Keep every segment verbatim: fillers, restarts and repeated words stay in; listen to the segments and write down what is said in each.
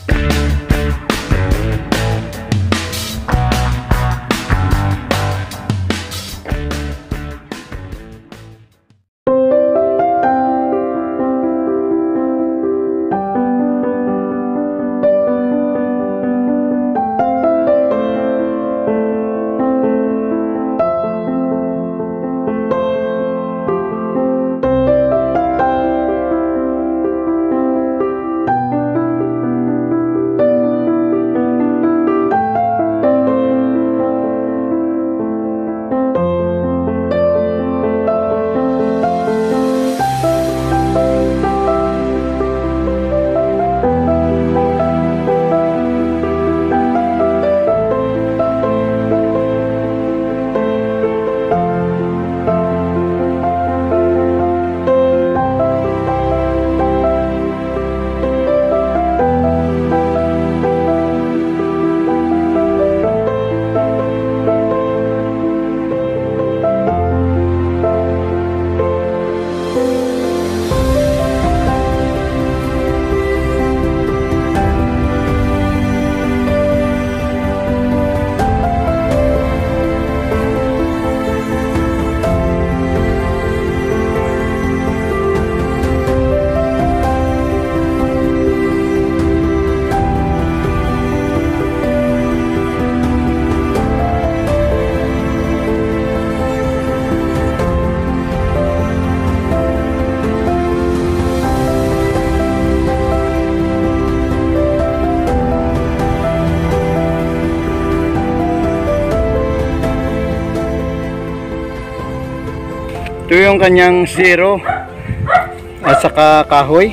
Ito yung kanyang zero at saka kahoy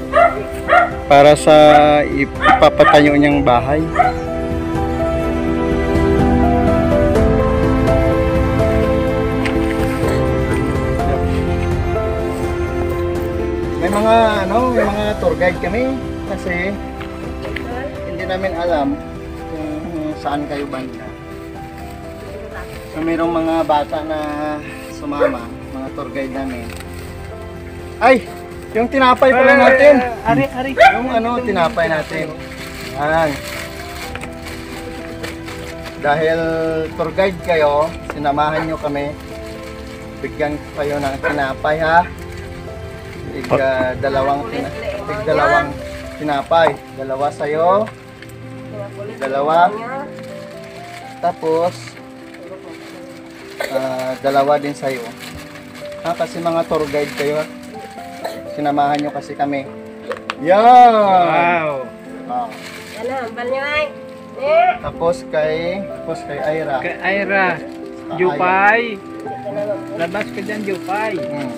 para sa ipapatayo niyang bahay. May mga ano, may mga tour guide kami kasi hindi namin alam kung saan kayo banda. So mayroong mga bata na sumama, mga tour guide namin. Ay, yung tinapay pala natin. Ari, ari. Yung ano, tinapay natin. Yan. Dahil tour guide kayo, sinamahan nyo kami. Bigyan kayo ng tinapay ha. Tig uh, dalawang, tina tig dalawang tinapay. Dalawa sa'yo. Dalawa. Tapos, uh, dalawa din sa'yo. Ha, kasi mga tour guide kayo. Sinamahan nyo kasi kami. Yan! Wow! Ah. Ano, ambal nyo ay? Tapos kay, tapos kay Ira. Kay Ira. Jupay. Labas ka dyan, Jupay. Hmm.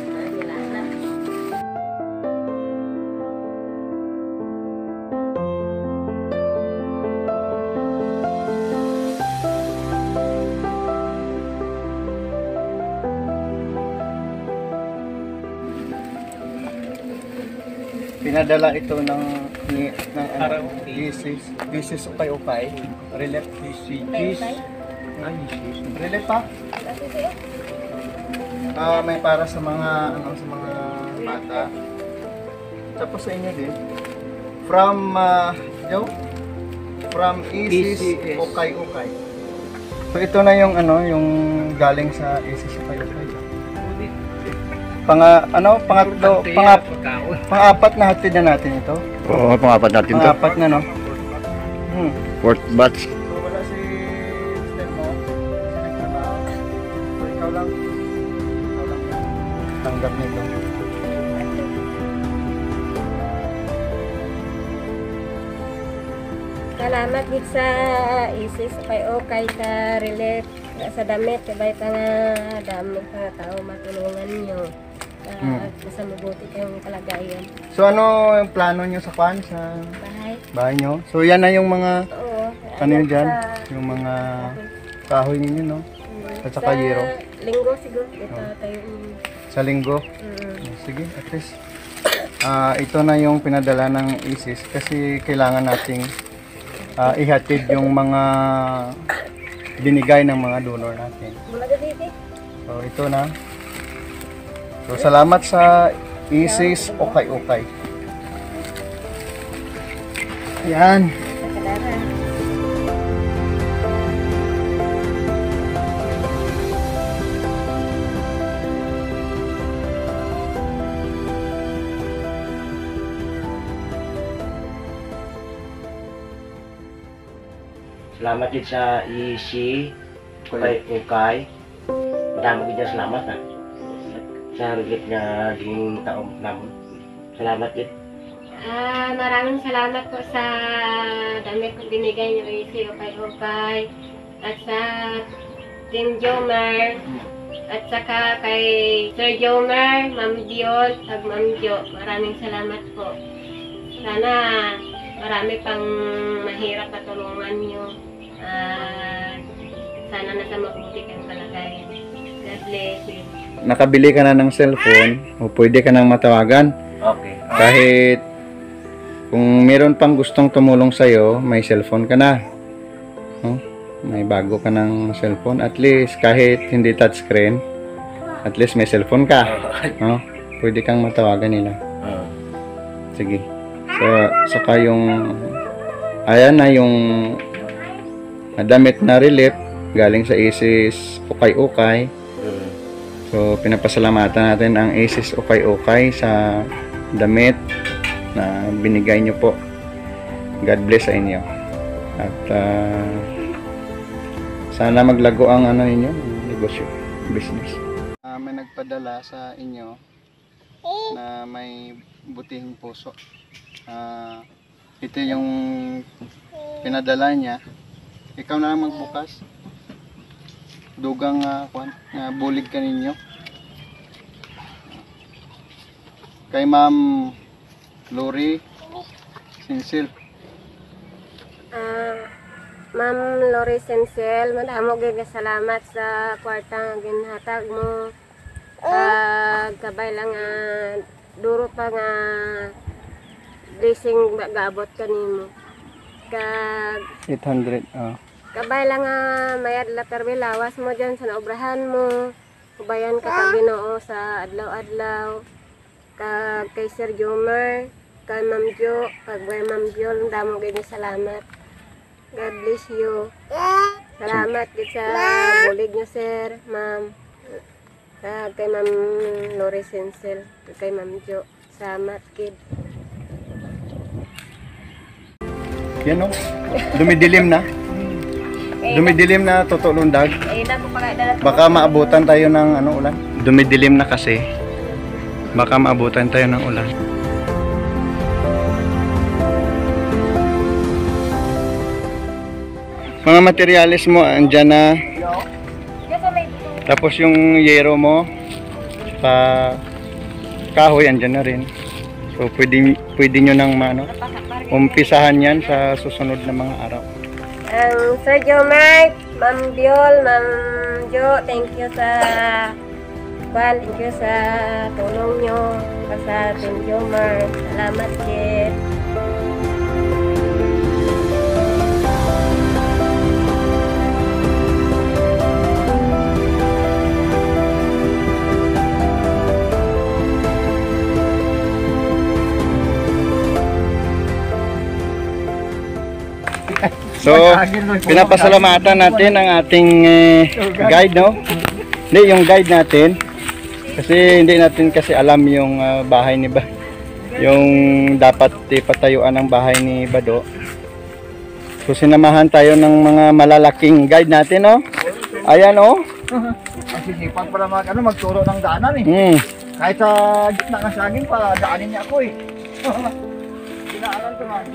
Pinadala ito ng ni ng ano, this is this is ukay-ukay, relate this is relate pa. Ah, may para sa mga ano sa mga bata. Tapos sa inyo din. From uh, Joe, from Isis ukay-ukay. So ito na yung ano, yung galing sa Isis ukay-ukay. Panga, ano, pangatlo, pangap, pang-apat na hatid na natin ito. Oo, pang-apat natin to. Pang-apat na, no? Hmm. Fourth batch. So, wala si mister mo, si nagtrabaho. So, ikaw lang. Ikaw lang yan. Tanggap nito. Salamat gid sa Isis ukay-ukay sa relief sa damit kabay pa nga dami pa nga tao matulungan nyo. Hmm. Uh, sa mabuti kayong kalagayan. So, ano yung plano nyo sa kwan? Sa Bahay. bahay nyo? So, yan na yung mga, Oo. ano yun dyan? Sa, Yung mga kahoy ninyo, no? At saka yero. Linggo siguro. Ito Oh. tayo. Sa linggo. Mm. Sige, at least. Ah, ito na yung pinadala ng Isis kasi kailangan nating ah, ihatid yung mga binigay ng mga donor natin. Mula dito. So, ito na. So, salamat sa Isis ukay-ukay. Yan. sa kadara. Salamat din sa isi, kay Ukay. Madami ko dyan salamat ha. Sa higit na din taong namun. Salamat din. Ah, maraming salamat po sa damit kong binigay niyo isi ukay-ukay at sa Team Jomar at saka kay Sir Jomar, Ma'am Diol, at Ma'am Jo. Maraming salamat po. Sana marami pang mahirap na tulungan niyo. Ah, sana nasa mabuti kayong kalagayan. God bless you. Nakabili ka na ng cellphone o pwede ka nang matawagan. Okay. Kahit kung meron pang gustong tumulong sa'yo, may cellphone ka na. Oh, may bago ka ng cellphone. At least kahit hindi touchscreen, at least may cellphone ka. Oh, pwede kang matawagan nila. Uh, Sige. So, saka yung ayan na yung damit na relief galing sa Isis Ukay-Ukay. uh, So, pinapasalamatan natin ang Isis Ukay-Ukay sa damit na binigay nyo po. God bless sa inyo. At ah, sana maglago ang ano ninyo, negosyo, business. Uh, may nagpadala sa inyo na may butihing puso. Ah, ito yung pinadala niya. Ikaw na lang magbukas. Dugang uh, uh, bulig ka ninyo. Kay Ma'am Lori Sinsil. Ah, Ma'am Lori Sensel, madamo gyud nga salamat sa kwarta nga ginhatag mo. Ah, kabay lang nga duro pa nga blessing gabot kanimo. Kag eight hundred. Oh. kabay lang nga mayad laterbe lawas mo dyan sa naobrahan mo. Kubayan ka kag Ginoo sa adlaw-adlaw. Kag kay Sir Jomer, kay Ma'am Jo, kag kay Ma'am Jol, damo gyud nga salamat. God bless you. Salamat gid sa bulig niyo, Sir, Ma'am. Kag kay Ma'am Lori Sensel, kag kay Ma'am Jo. Salamat kid. Yan o. Dumidilim na. Dumidilim na tutulundag. Eh, na po pagdala. Baka maabutan tayo ng ano ulan. Dumidilim na kasi. Baka maabutan tayo ng ulan. Mga materyales mo andyan na. Tapos yung yero mo sa kahoy andyan na rin. So pwede pwede nyo nang ano, umpisahan yan sa susunod na mga araw. Ang Sir Jomer, Ma'am Biol, Ma'am Jo, thank you sa kwan, thank you sa tulong nyo sa Team Jomer. Salamat kid. So, pinapasalamatan natin ang ating eh, guide, no? Hindi, yung guide natin. Kasi hindi natin kasi alam yung ah, bahay ni Ba. Yung dapat ipatayuan ng bahay ni Bado. So, sinamahan tayo ng mga malalaking guide natin, no? Ayan, oh. Ang sisipan pala mag, ano, magturo ng daanan eh. Hmm. Kahit sa gitna ng saging pa, daanin niya ako eh. Pinaalan ko nga.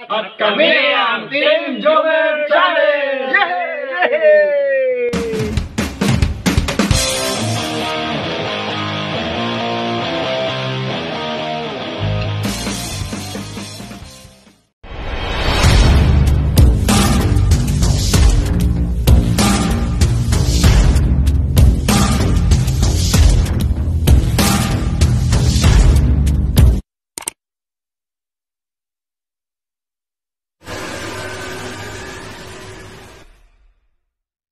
At kami ang Team Jomer Channel!